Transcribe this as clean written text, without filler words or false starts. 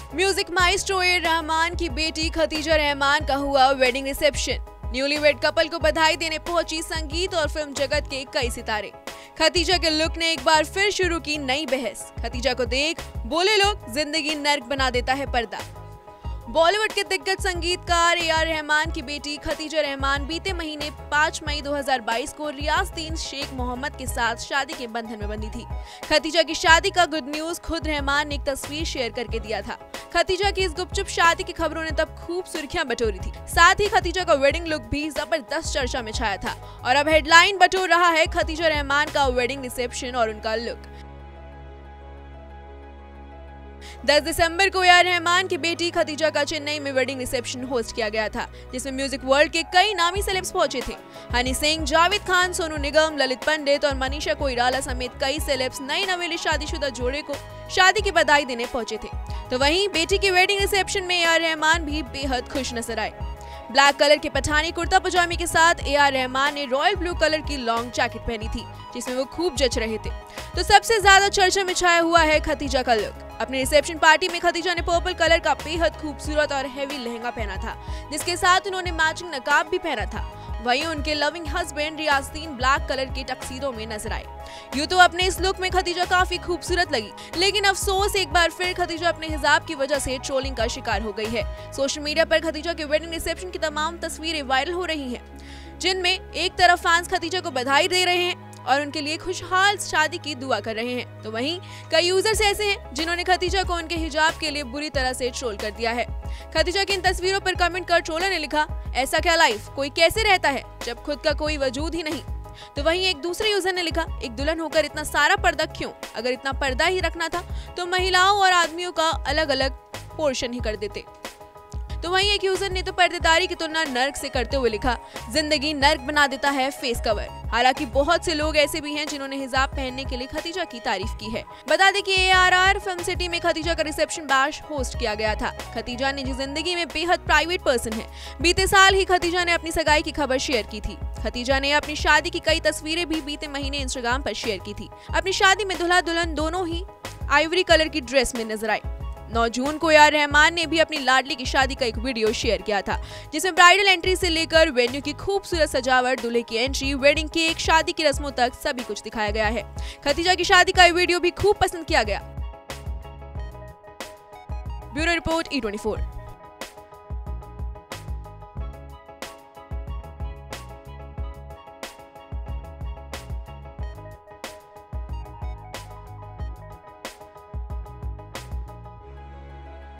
Music maestro ए रहमान की बेटी Khadija Rahman का हुआ वेडिंग रिसेप्शन। न्यूलीवेड कपल को बधाई देने पहुंची संगीत और फिल्म जगत के कई सितारे। खतीजा के लुक ने एक बार फिर शुरू की नई बहस। खतीजा को देख बोले लोग, जिंदगी नर्क बना देता है पर्दा। बॉलीवुड के दिग्गज संगीतकार ए आर रहमान की बेटी खतीजा रहमान बीते महीने 5 मई 2022 को रियासुद्दीन शेख मोहम्मद के साथ शादी के बंधन में बंधी थी। खतीजा की शादी का गुड न्यूज खुद रहमान ने एक तस्वीर शेयर करके दिया था। खतीजा की इस गुपचुप शादी की खबरों ने तब खूब सुर्खियां बटोरी थी। साथ ही खतीजा का वेडिंग लुक भी जबरदस्त चर्चा में छाया था और अब हेडलाइन बटोर रहा है खतीजा रहमान का वेडिंग रिसेप्शन और उनका लुक। 10 दिसंबर को ए आर रहमान की बेटी खतीजा का चेन्नई में वेडिंग रिसेप्शन होस्ट किया गया था, जिसमें म्यूजिक वर्ल्ड के कई नामी सेलेब्स पहुंचे थे। हनी सिंह, जावेद खान, सोनू निगम, ललित पंडित और मनीषा कोइराला समेत कई सेलेब्स नई नवेली शादीशुदा जोड़े को शादी की बधाई देने पहुंचे थे। तो वहीं बेटी की वेडिंग रिसेप्शन में ए आर रहमान भी बेहद खुश नजर आए। ब्लैक कलर के पठानी कुर्ता पजामे के साथ ए आर रहमान ने रॉयल ब्लू कलर की लॉन्ग जैकेट पहनी थी, जिसमें वो खूब जच रहे थे। तो सबसे ज्यादा चर्चा में छाया हुआ है खतीजा का लुक। अपनी रिसेप्शन पार्टी में खतीजा ने पर्पल कलर का बेहद खूबसूरत और हेवी लहंगा पहना था, जिसके साथ उन्होंने मैचिंग नकाब भी पहना था। वहीं उनके loving husband Riyasuddin black colour के टक्सीडो में नजर आए। यूं तो अपने इस लुक में खतीजा काफी खूबसूरत लगी, लेकिन अफसोस एक बार फिर खतीजा अपने हिजाब की वजह से ट्रोलिंग का शिकार हो गई है। सोशल मीडिया पर खतीजा के वेडिंग रिसेप्शन की तमाम तस्वीरें वायरल हो रही हैं, जिनमें एक तरफ फैंस खतीजा को बधाई दे रहे हैं और उनके लिए खुशहाल शादी की दुआ कर रहे हैं, तो वहीं कई यूजर्स ऐसे हैं जिन्होंने खतीजा को उनके हिजाब के लिए बुरी तरह से ट्रोल कर दिया है। खतीजा की इन तस्वीरों पर कमेंट कर ट्रोलर ने लिखा, ऐसा क्या लाइफ, कोई कैसे रहता है जब खुद का कोई वजूद ही नहीं। तो वहीं एक दूसरे यूजर ने लिखा, एक दुल्हन होकर इतना सारा पर्दा क्यों? अगर इतना पर्दा ही रखना था तो महिलाओं और आदमियों का अलग अलग पोर्शन ही कर देते। तो वहीं एक यूजर ने तो पर्देदारी की तुलना नर्क से करते हुए लिखा, जिंदगी नर्क बना देता है फेस कवर। हालांकि बहुत से लोग ऐसे भी हैं जिन्होंने हिजाब पहनने के लिए खतीजा की तारीफ की है। बता दें कि ARR फिल्म सिटी में खतीजा का रिसेप्शन बैश होस्ट किया गया था। खतीजा निजी जिंदगी में बेहद प्राइवेट पर्सन है। बीते साल ही खतीजा ने अपनी सगाई की खबर शेयर की थी। खतीजा ने अपनी शादी की कई तस्वीरें भी बीते महीने इंस्टाग्राम पर शेयर की थी। अपनी शादी में दूल्हा दुल्हन दोनों ही आइवरी कलर की ड्रेस में नजर आए। 9 जून को ए आर रहमान ने भी अपनी लाडली की शादी का एक वीडियो शेयर किया था, जिसमें ब्राइडल एंट्री से लेकर वेन्यू की खूबसूरत सजावट, दूल्हे की एंट्री, वेडिंग केक, शादी की रस्मों तक सभी कुछ दिखाया गया है। खतीजा की शादी का वीडियो भी खूब पसंद किया गया। Bureau report E24।